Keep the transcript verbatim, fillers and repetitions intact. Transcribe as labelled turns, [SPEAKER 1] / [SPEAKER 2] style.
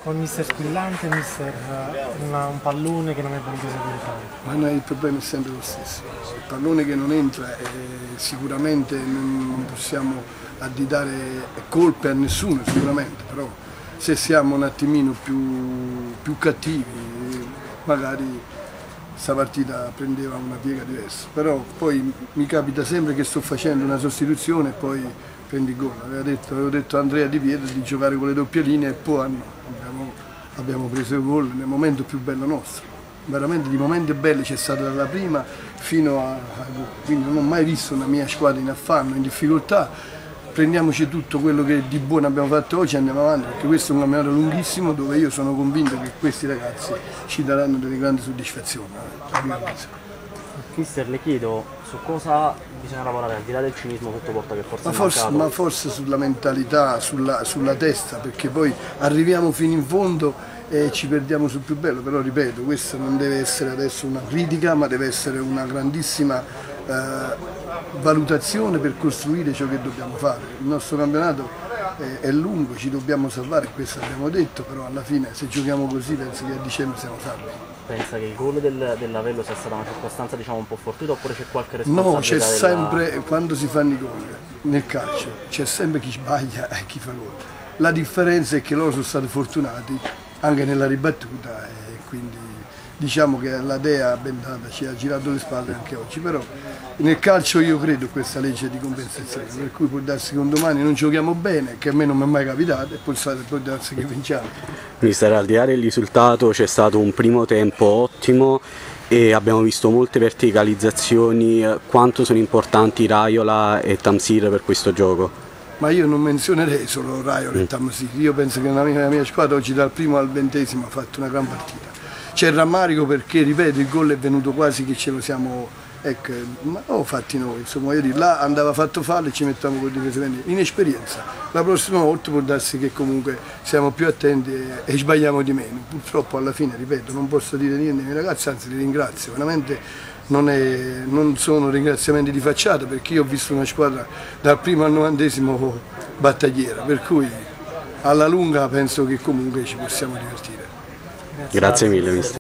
[SPEAKER 1] Con mister Squillante, mister una, un pallone che non è voluto entrare.
[SPEAKER 2] Ma noi il problema è sempre lo stesso. Il pallone che non entra eh, sicuramente non possiamo additare colpe a nessuno, sicuramente, però se siamo un attimino più, più cattivi, magari questa partita prendeva una piega diversa. Però poi mi capita sempre che sto facendo una sostituzione e poi prendi il gol. Avevo detto, avevo detto a Andrea Di Pietro di giocare con le doppie linee e poi abbiamo, abbiamo preso il gol nel momento più bello nostro. Veramente di momenti belli c'è stato dalla prima fino a, a gol. Quindi non ho mai visto una mia squadra in affanno, in difficoltà. Prendiamoci tutto quello che di buono abbiamo fatto oggi e andiamo avanti, perché questo è un campionato lunghissimo dove io sono convinto che questi ragazzi ci daranno delle grandi soddisfazioni.
[SPEAKER 3] Mister, le chiedo su cosa bisogna lavorare al di là del cinismo sotto porta che forse
[SPEAKER 2] ma
[SPEAKER 3] è
[SPEAKER 2] forse,
[SPEAKER 3] mancato.
[SPEAKER 2] ma forse sulla mentalità, sulla, sulla testa, perché poi arriviamo fino in fondo e ci perdiamo sul più bello. Però ripeto, questa non deve essere adesso una critica, ma deve essere una grandissima eh, valutazione per costruire ciò che dobbiamo fare. Il nostro campionato è, è lungo, ci dobbiamo salvare, questo abbiamo detto, però alla fine se giochiamo così penso che a dicembre siamo salvi.
[SPEAKER 3] Pensa che il gol del, dell'Avello sia stata una circostanza diciamo un po' fortuita oppure c'è qualche responsabilità?
[SPEAKER 2] No, c'è
[SPEAKER 3] della...
[SPEAKER 2] sempre, quando si fanno i gol nel calcio, c'è sempre chi sbaglia e chi fa gol. La differenza è che loro sono stati fortunati anche nella ribattuta e quindi diciamo che la Dea bendata ci ha girato le spalle anche oggi, però nel calcio io credo a questa legge di compensazione, per cui può darsi che un domani non giochiamo bene, che a me non mi è mai capitato, e può darsi che vinciamo.
[SPEAKER 4] Mister, al di là del risultato c'è stato un primo tempo ottimo e abbiamo visto molte verticalizzazioni. Quanto sono importanti Raiola e Tamsir per questo gioco?
[SPEAKER 2] Ma io non menzionerei solo Raiola e Tamsir, io penso che la mia, la mia squadra oggi dal primo al ventesimo ha fatto una gran partita. C'è il rammarico perché, ripeto, il gol è venuto quasi che ce lo siamo, ecco, ma ho fatti noi, insomma, io dico, là andava fatto fallo e ci mettiamo con difensivamente. Inesperienza, la prossima volta può darsi che comunque siamo più attenti e, e sbagliamo di meno. Purtroppo alla fine, ripeto, non posso dire niente ai miei ragazzi, anzi li ringrazio, veramente non, è, non sono ringraziamenti di facciata perché io ho visto una squadra dal primo al novantesimo battagliera, per cui alla lunga penso che comunque ci possiamo divertire.
[SPEAKER 4] Grazie mille, mister.